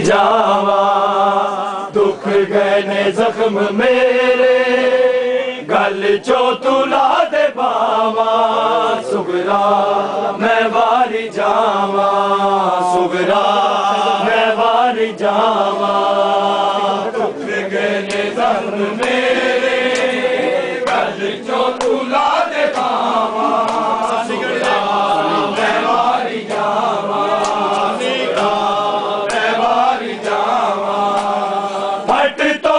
जावा दुख गए ने जख्म मेरे गल चो तुला दे बावा सुगरा मैं वारी जावा सुगरा मैं वारी जावा दुख गए ने जख्म मेरे गल चो तुला दे बावा सुगरा मैं वारी जावा सुगरा मैं वारी जावा फट तो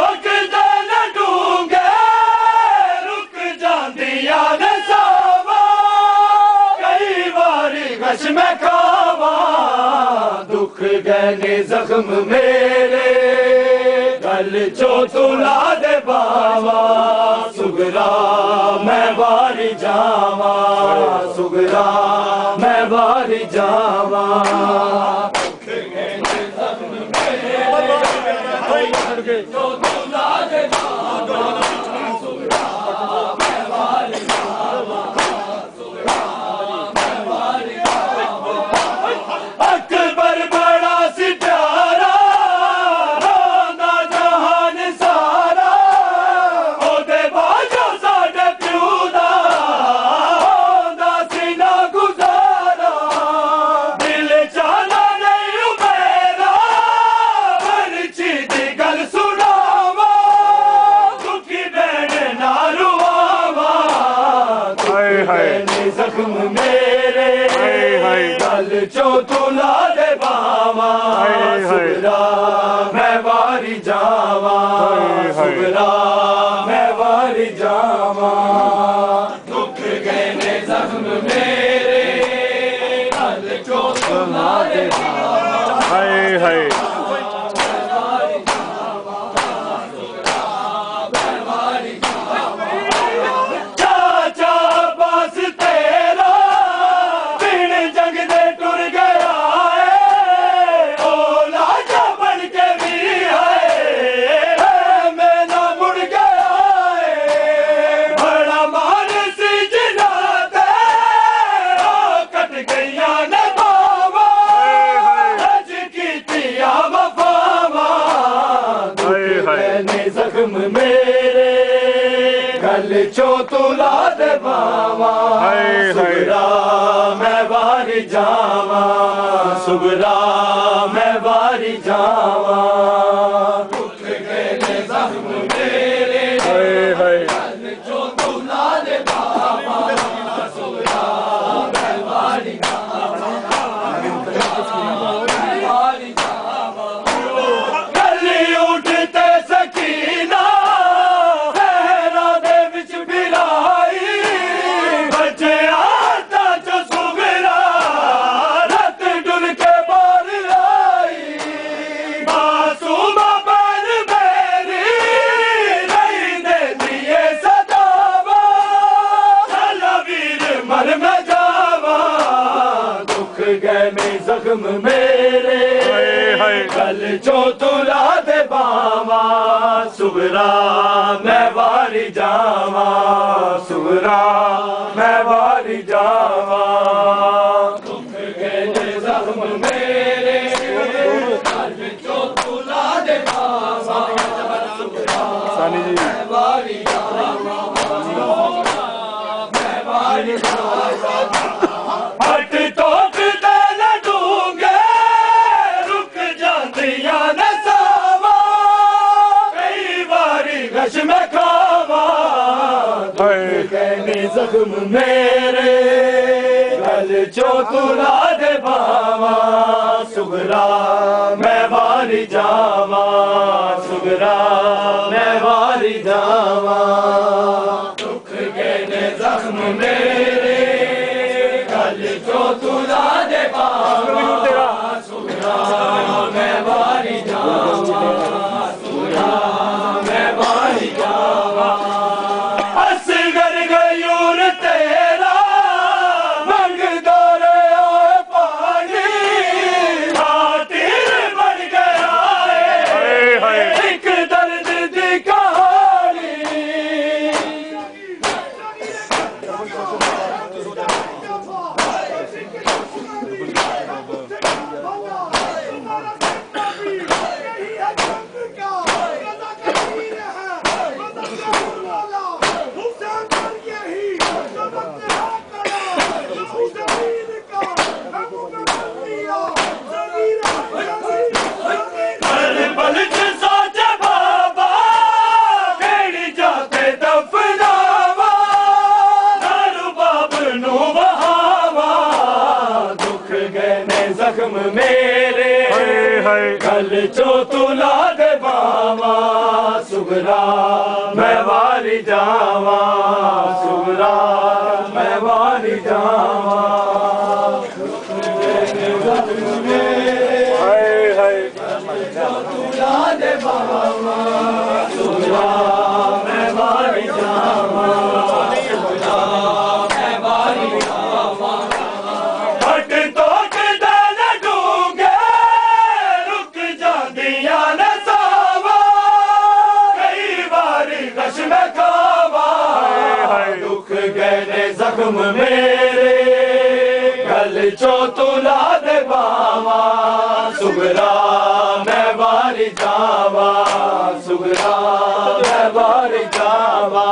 मैं खावा दुख गए जख्म मेरे गल चो तुला दे बावा सुगरा मैं वारी जावा सुगरा मैं वारी जावा दुख गए जख्म मेरे चो तुला दे बावा सुगरा मैं वारी जावा जख्म मेरे गल चो तुला दे बावा सुगरा मैं वारी जावा सुगरा मैं वारी जावा दुख गए ने जख्म मेरे गल चो तुला दे बावा हाय हाय जख्म मेरे गल चो तुला दे बावा सुगरा मैं वारी जावा सुगरा मैं वारी जावा दुख गए ने जख्म मेरे गल चो तुला दे बावा सुगरा मैं वारी जावा वारी जावा गली उठते जख्म मेरे गल चो तुला दे बावा सुगरा मैं वारी जावा सुगरा मैं वारी जावा दुख गए जख्म मेरे गल चो तुला दे बावा सुगरा मैं वारी जावा मैं वारी जावा हट तो मैं खावा जख्म मेरे गल चो तुला दे बावा सुगरा मैं वारी जावा सुगरा मैं वारी जावा दुख गए जख्म मेरे गल चो तुला दे बावा सुगरा मैं वारी जावा सुगरा मैं वारी जावा असगर गयूर तेरा मंग दौरे आए पानी खातिर बन गया है एक दर्द दी कहानी कल चो तुला दे बावा सुगरा मैं वारी जावा सुगरा मैं वारी जावा तुला दे बावा सुगरा मैं वारी जावा सुगरा मैं वारी जावा हट तो जख्म मेरे गल चो तुला दे बावा सुगरा मैं वारी जावा सुगरा मैं वारी जावा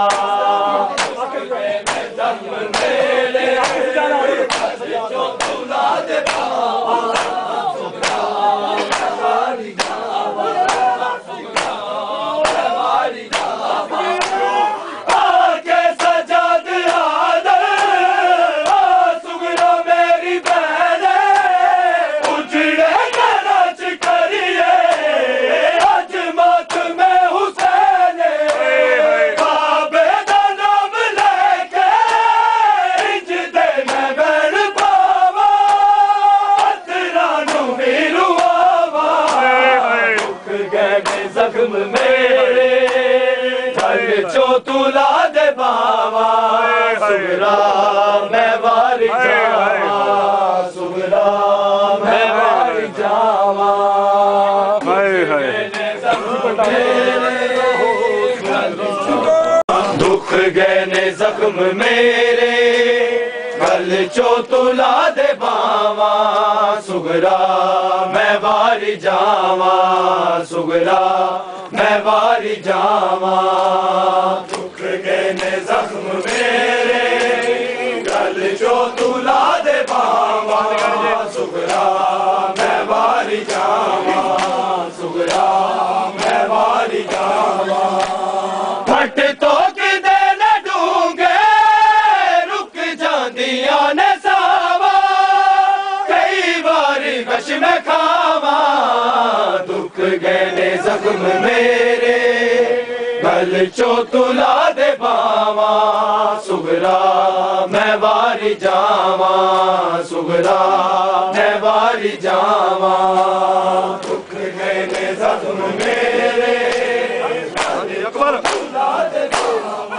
जख्म मेरे गल चो तुला दे बावा सुगरा मैं वारी जावा सुगरा मैं वारी जावा जख्म मेरे गल चो तुला दे बावा सुगरा मैं वारी जावा सुगरा मैं वारी जावा दुख गए ने जख्म मेरे गल चो तुला दे बावा सुगरा मैं वारी जावा सुगरा मैं वारी जावा दुख गए ने जख्म मेरे गल चो तुला दे बावा सुगरा मैं वारी जावा सुगरा मैं वारी जावा फट तो किदे न डूंगे रुक जांदिया ने सावा कई बारी कश में खावा दुख गए ने जख्म मेरे गल चो तुला दे बावा सुगरा मैं वारी जावा सुगरा मैं वारी जावा दुख गए ने जख्म मेरे गल चो तुला दे बावा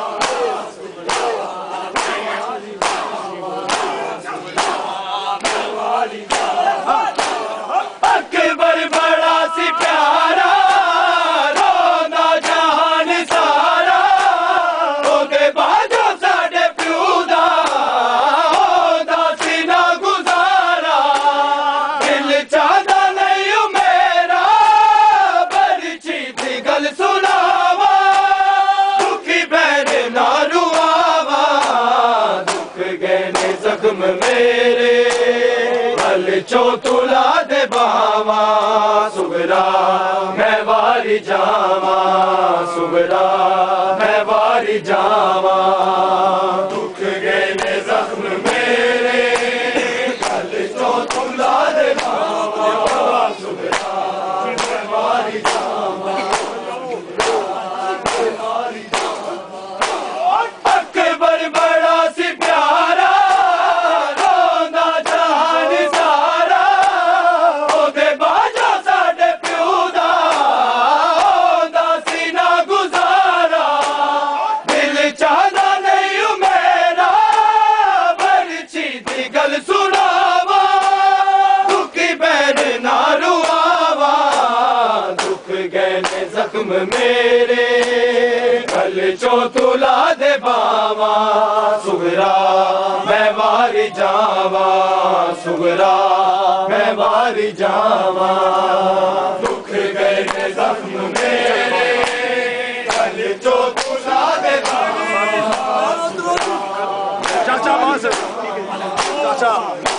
अकबर बड़ा सी प्यारा रोना जहान सारा ओदे बाजो साडे प्यू दा ओदा सीना गुजारा दिल चाहदा नहीं मेरा बड़ी चीती गल सुनावा दुखी बहन ना रुआवा दुख गए ने जख्म मेरे गल चो तुला दे बावा सुगरा मैं वारी जावा सुगरा मैं वारी जावा दुख गए ने जख्म मेरे गल चो तुला दे बावा सुगरा मैं वारी जावा अकबर बड़ा सी प्यारा रोना जहान सारा ओदे बाजो साडे प्यू दा ओदा सीना गुजारा दिल चाहदा नहीं मेरा बड़ी चीती गल सुनावा दुखी बैर ना रुआवा दुख गए ने जख्म मेरे गल चो तुला दे बावा सुगरा मैं वारी जावा सुगरा मैं वारी जावा दुख गए ने जख्म मेरे गल चो तुला दे बावा चाचा चाचा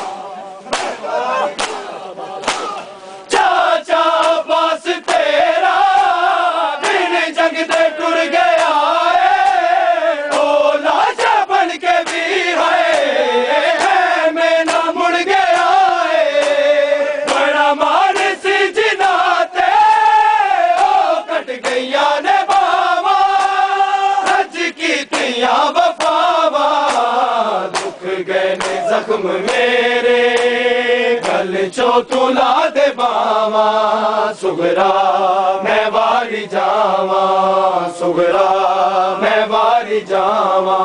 चाचा बस तेरा दिन जंग दे टुर गया ओ लाशा बन के भी है मैं ना मुड़ गया बड़ा मान सी जिना तुला दे बावा सुगरा मैं वारी जावा सुगरा मैं वारी जावा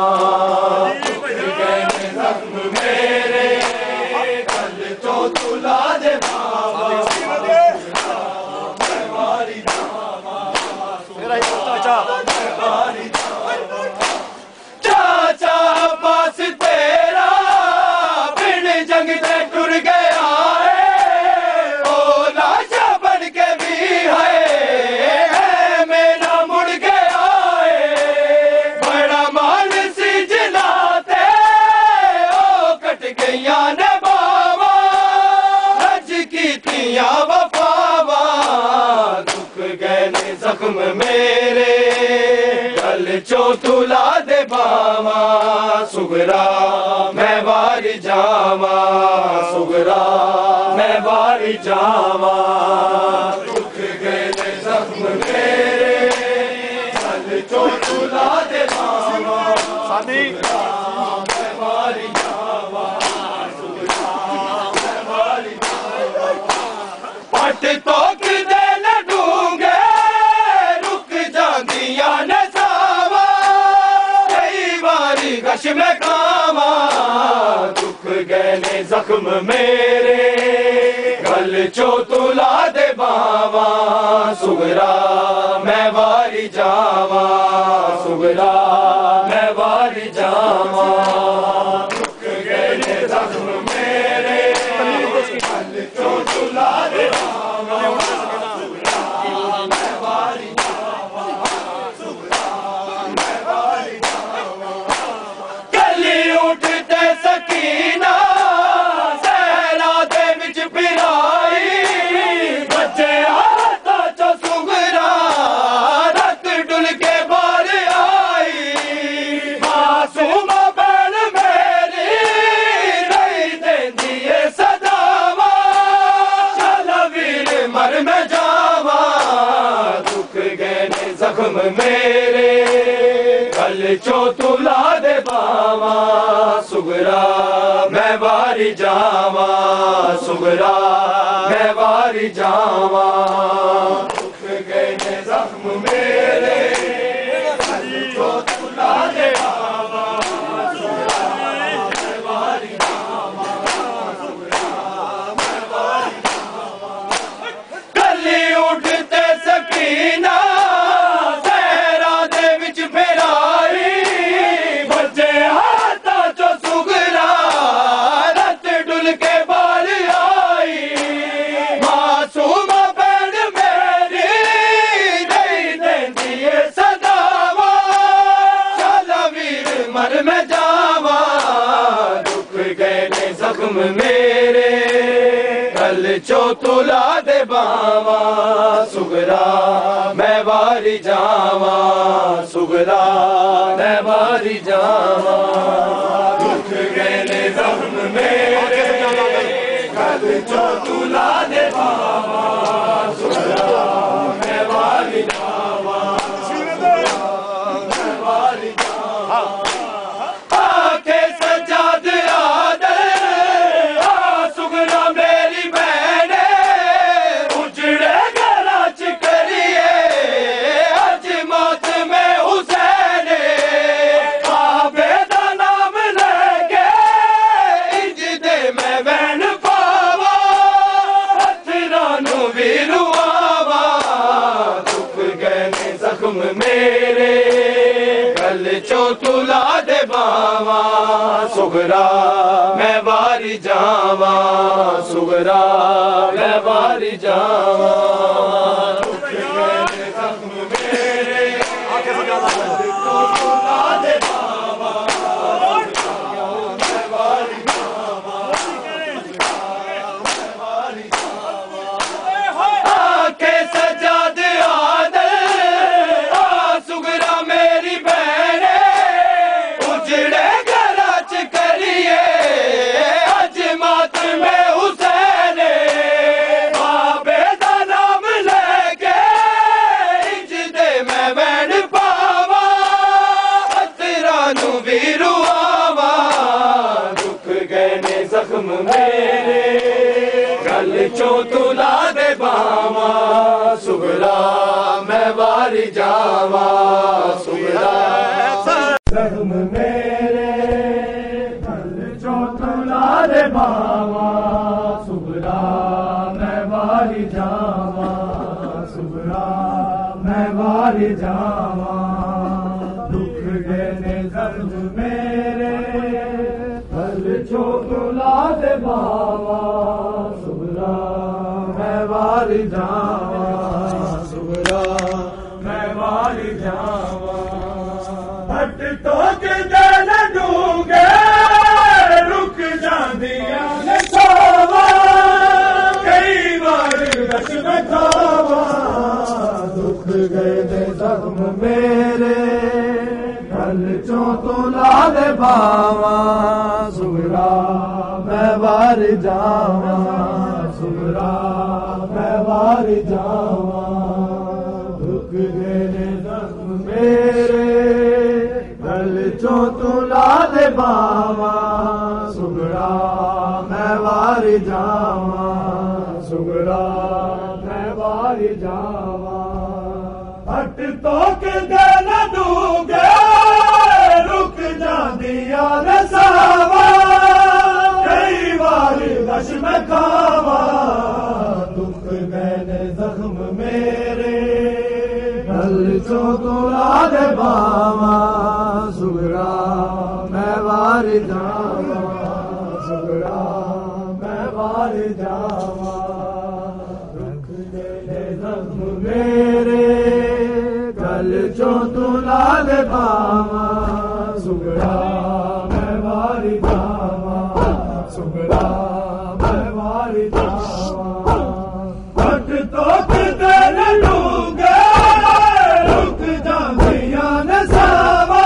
जख्म मेरे कल तो तुला दे बावा मैं वारी जावा चाचा पास तेरा बिन जंग से टुर गया है ओ लाशा बन के भी है मेरा मुड़ गया है बड़ा मान सी जिलाते ओ कट गया ने बावा रज की तिया वफावा दुख गए ने जख्म मेरे चो तुला दे बावा सुगरा मैं वारी जावा सुगरा मैं वारी जावा दुख गए जख्म मेरे चल चो तुला दे बावा सुगरा मैं वारी जावा सुगरा मैं वारी जावा पट तो किदे न ढूंगे रुक जांदिया न गश में खावा दुख गए ने जख्म मेरे गल चो तुला दे बावा सुगरा मैं वारी जावा सुगरा मैं वारी जावा दुख गए ने जख्म मेरे गल चो तुला दे बावा सुगरा मैं वारी जावा सुगरा मैं वारी उठते सकीना सहरा दे विच फिराई बच्चे आता चो सुगरा रत डुल के बाहर आई मासूम बैन मेरी रही देंदी है सदावा चल वीर मर में जावा दुख गए ने जख्म मेरे कल चो तुला दे बावा सुगरा मैं वारी जावा सुगरा मैं वारी जावा दुख गए ने जख्म मेरे कल चो तुला दे बावा सुगरा मैं वारी जावा सुगरा मैं वारी जावा कली उठते सकीना सहरा दे विच फिराई बच्चे हाथा चो सुगरा रत डुल के बाहर आई मासूम बैन मेरी नहीं देंदी है सदावा चल वीर मर में जावा दुख गए ने जख्म मेरे कल चो तुला दे बावा सुगरा मैं वारी जावा सुगरा मैं वारी जावा दुख गए ने जख्म मेरे कल चो तुला दे बावा सुगरा मैं वारी जावा मैं वारी जावा आके सजाद आदर आ सुगरा मेरी बहने उजड़े घरा च करिए अज मौत में हुसैन बाबे दा नाम लेके इंज दे मैं बहन पावा हथरा नू भी रुआवा दुख गए ने जख्म मेरे कल चो तुला दे बावा सुगरा मैं वारी जावा सुगरा मैं वारी जावा दुख गए ने जख्म मेरे कल चो तुला दे बावा मैं वारी जावा मैं वारी जावा आके सजाद आदर आ सुगरा मेरी बहने उजड़े घरा च करिए अज मात में हुसैन बाबे दा नाम ले वारी जावा सुगरा जख्म मेरे गल चो तुला दे बावा सुगरा मैं वारी जावा सुगरा मैं वारी जावा दुख देने जख्म मेरे गल चो तुला दे बावा सुगरा मैं वारी जावा सुगरा मैं वारी जावा हट तो के दिल डूंगे रुक जांदियां ने सावा कई बार रश में खावा दुख गए दे जख्म मेरे गल चो तो ला दे बावा सुगरा मैं वार जावा सुगरा मैं वार जावा दुख गए दे जख्म मेरे गल चो तुला दे बावा सुगरा मैं वारी जावा सुगरा मैं वारी जावा हट तो के दिल दूंगे रुक जांदियां ने सावा कई बार वश में खावा दुख गए जख्म मेरे गल चो तुला दे बावा सुगरा मैं वारी जावा सुगरा मैं वारी जावा दुख दे जख्म मेरे गल चो तुला दे बावा सुगरा मैं वारी जावा सुगरा मैं वारी जावा हट तो दिल डूंगे रुक जांदियां ने सावा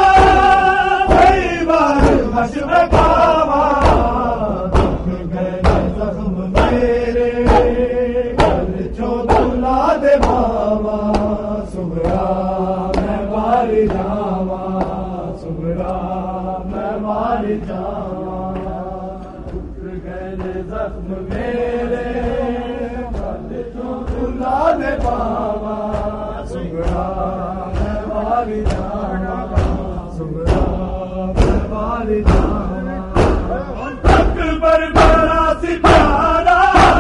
कई बार वश में खावा दुख गए जख्म मेरे गल चो तुला दे बावा सुगरा मैं वारी जावा सुगरा मैं वारी जावा दुख गए जख्म मेरे गल चो तुला दे बावा सुगरा मैं वारी जावा सुगरा मैं वारी जावा अकबर बड़ा सितारा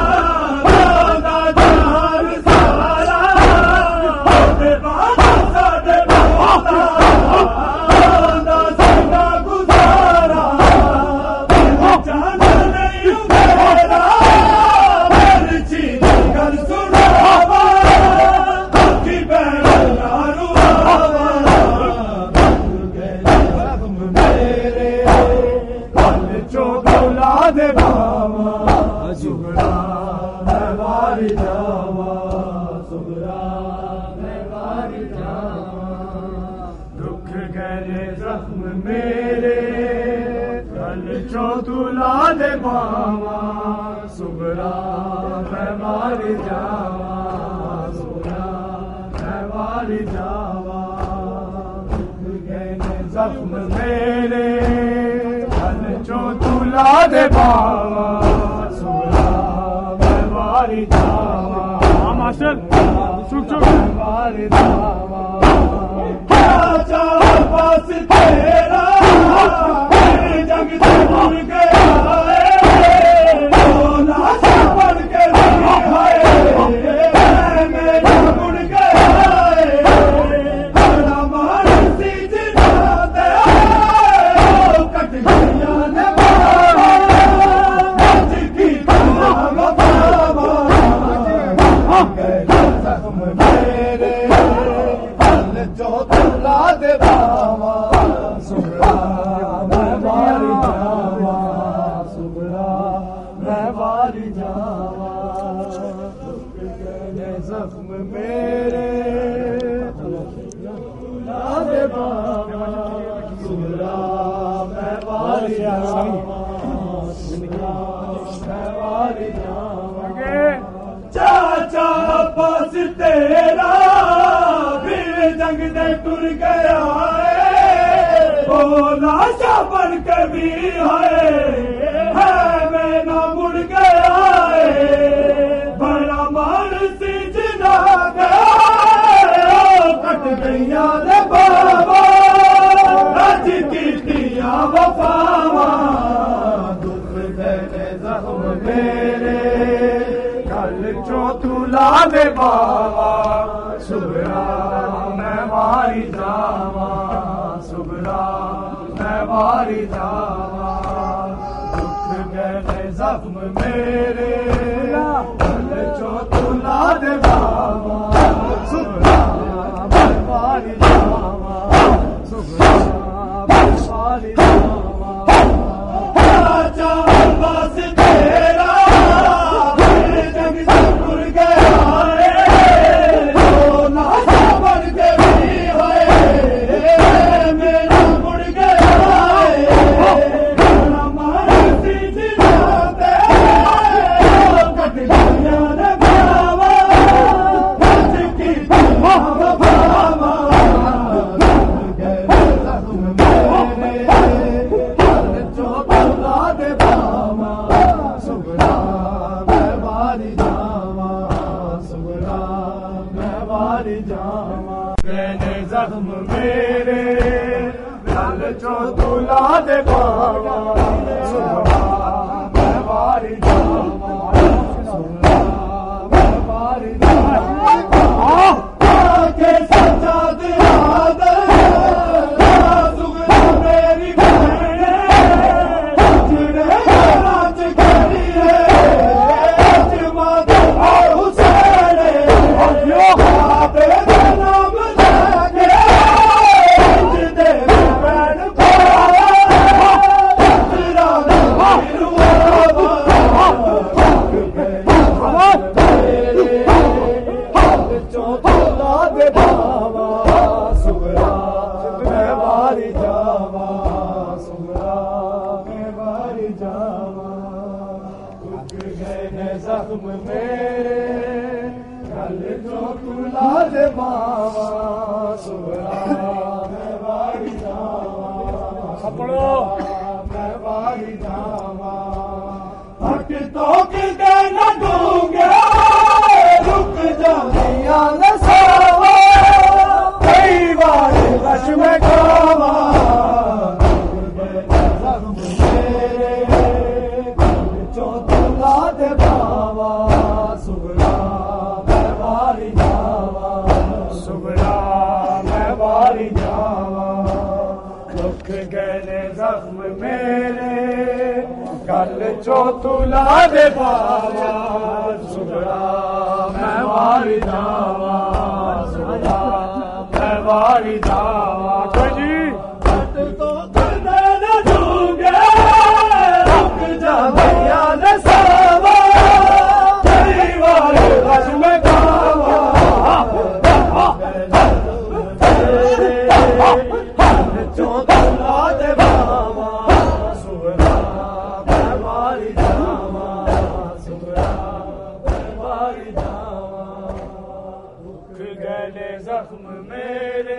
दादा जहान सारा दे बाबा साडे बाबा दादा साडा गुजारा जान नहीं मेरा मर्जी गल सुनावा की बैल नारू आवा जख्म मेरे गल चो तुला दे बावा सुगरा मैं वारी जावा सुगरा मैं वारी जावा दुख गए जख्म मेरे गल चो तुला दे बावा सुगरा मैं वारी जावा सुगरा मैं वारी जावा दुख गए जख्म मेरे गल चो तुला दे बावा सुगरा मैं वारी जावा मास्टर चुप चुप वारी जावा क्या पास तेरा जंग से मुड़ गया लाशा बन के मेरा मुड़ गया बड़ा मार सी जिना दे कट गया ने की जख्म मेरे गल चो तुला दे बावा सुगरा मैं वारी जावा सुगरा मैं वारी जावा जख्म मेरे तुला दे बावा सुगरा मैं वारी जावा सुगरा मैं वारी जावा चाचा पास तेरा फिर जंग दे टुर गया वो लाशा बन के भी है मैं ना मुड़ गया बड़ा मार सी जना गया कट सुगरा मैं मारी जावा सुगरा मैं मारी जावा दुख गए जख्म मेरे जो तुला दे बाबा सुगरा मैं मारी जावा सुगरा मैं मारी जावा राजा बस तेरा जग से टुर गया जख्म मेरे गल चो तुला दे बाबा सुगरा मैं मारी जावा सुगरा मैं मारी जावा के सच्चा दिला दे सुगरा मेरी बहने जिने राज करी है जमात और हुसैन आपे नाम जख्म मेरे गल जो तुला दे बाबा सुगरा मैं बारी जावा मैं बारी जावा हट तो किते न दूंगे रुक जानिया न सावा कई बार बश में खावा जख्म मेरे गल जो तुला दे बाबा सुगरा मैं बारी जावा सुगरा मैं बारी जावा दुख गए जख्म मेरे गल चो तुला दे बाबा सुगरा मैं बारी जावा सुगरा मैं बारी जावा जी तो करने न दूंगे रुक जा भैया न सावा कई बार बस में खावा जो तुला दे बाबा सुगरा मैं मारी जावा सुगरा मैं मारी जावा दुख गए जख्म मेरे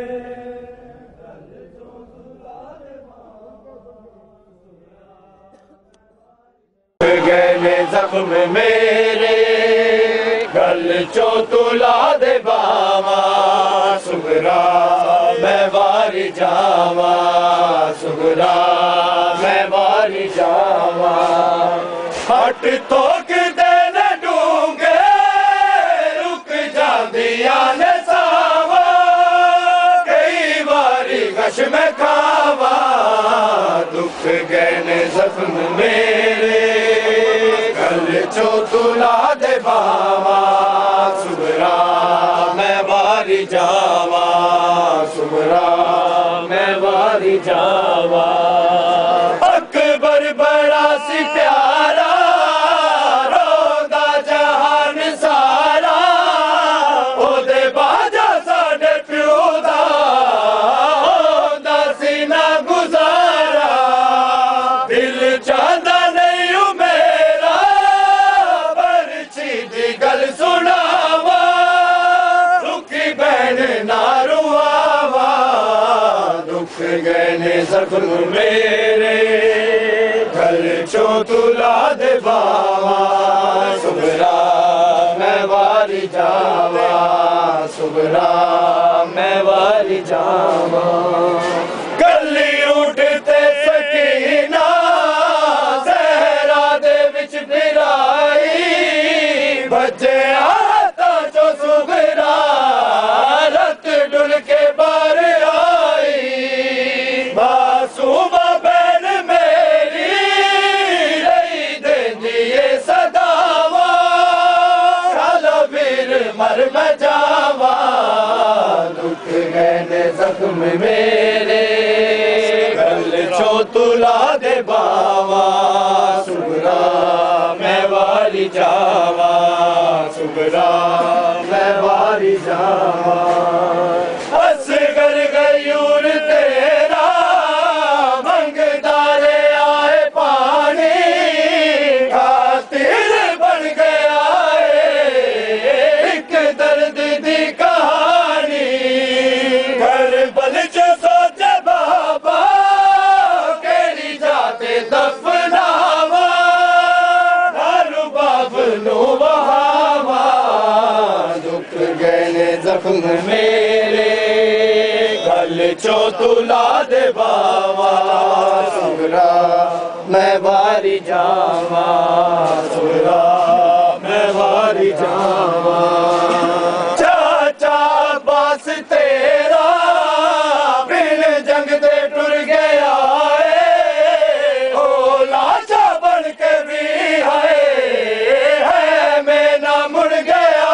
गए जख्म मेरे गल चो तुला दे बाबा सुगरा मैं बारी जावा सुगरा मैं बारी जावा हट तो किते न डूंगे रुक जांदिया ने सावा कई बारी गश में खावा दुख गए जख्म मेरे गल चो तुला दे बाबा सुगरा मैं बारी जावा सुगरा मैं बारी जावा अकबर बड़ा सी प्यारा रोदा जहान सारा ओदे बाजा साडे प्यो दा ओदा सीना गुजारा दिल चाहता नहीं हूं मेरा बरछी दी गल सुनावा रुखी बहन ना रुआवा दुख गए जख्म मेरे गल चो तुला दे बाबा सुगरा मैं बारी जावा सुगरा मैं बारी जावा गली उठते सकीना सहरा दे विच फिराई बचे आता जो सुगरा वारी जावा सुगरा मैं वारी जावा असगर गयूर तेरा मंगदारे आए पानी खातिर बन गया एक दर्द दी कहानी करबल च सोचे बाबा केड़ी जाते दफनावा दारू बाबलो बहावा दुख गए जख्म मेरे गल चो तुला दे बावा सुगरा मैं वारी जावा सुगरा मैं वारी जावा चाचा बास तेरा बिन जंग दे टुर गया ओ लाशा बन के भी है मैं ना मुड़ गया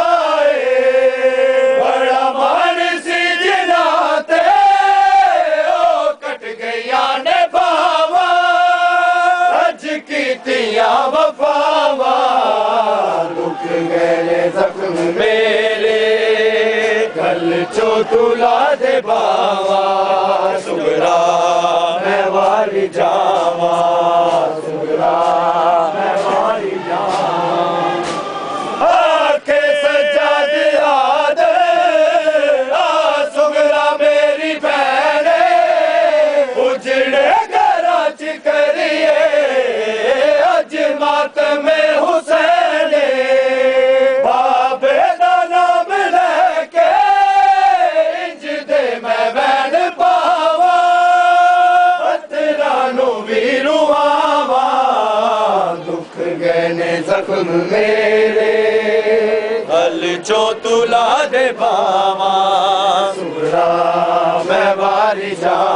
बड़ा मान सी जिनाते ओ कट गया ने बावा अज कीतियां वफावा दुख गए जख्म मेरे गल चो तुला दे बावा सुगरा मैं वारी जावा सुगरा मैं वारी जावा आखे सजाद याद आ सुगरा मेरी भैने उजड़े घरा च करिए अज मातम हुसैन बाबे दा नाम लेके इंज दे मैं बैन पावा पत्थरा नु भी रुआवा दुख गए ने जख्म मेरे गल चो तुला दे बावा सुगरा मैं वारी जा